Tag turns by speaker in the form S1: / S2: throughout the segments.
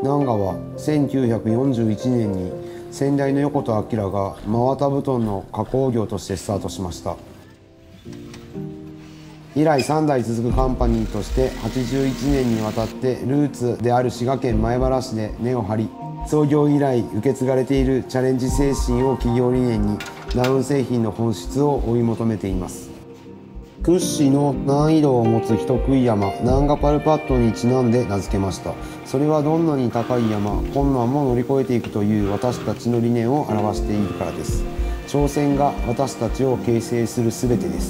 S1: 南賀は1941年に先代の横田章が真綿布団の加工業としてスタートしました。以来3代続くカンパニーとして81年にわたってルーツである滋賀県米原市で根を張り、創業以来受け継がれているチャレンジ精神を企業理念にダウン製品の本質を追い求めています。屈指の難易度を持つ人食い山南賀パルパッドにちなんで名付けました。それはどんなに高い山困難も乗り越えていくという私たちの理念を表しているからです。挑戦が私たちを形成するすべてです。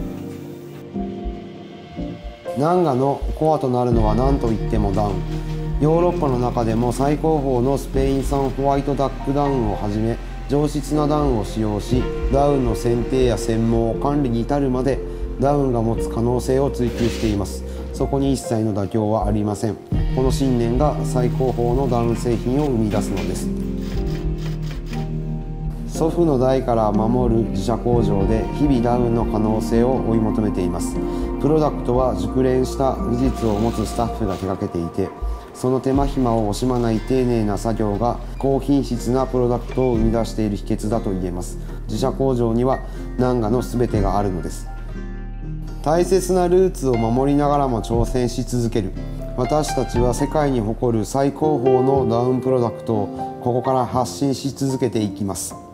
S1: 南賀のコアとなるのは何といってもダウン。ヨーロッパの中でも最高峰のスペイン産ホワイトダックダウンをはじめ上質なダウンを使用し、ダウンの選定や専門管理に至るまでダウンが持つ可能性を追求しています。そこに一切の妥協はありません。この信念が最高峰のダウン製品を生み出すのです。祖父の代から守る自社工場で日々ダウンの可能性を追い求めています。プロダクトは熟練した技術を持つスタッフが手掛けていて、その手間暇を惜しまない丁寧な作業が高品質なプロダクトを生み出している秘訣だと言えます。自社工場には南賀の全てがあるのです。大切なルーツを守りながらも挑戦し続ける。私たちは世界に誇る最高峰のダウンプロダクトをここから発信し続けていきます。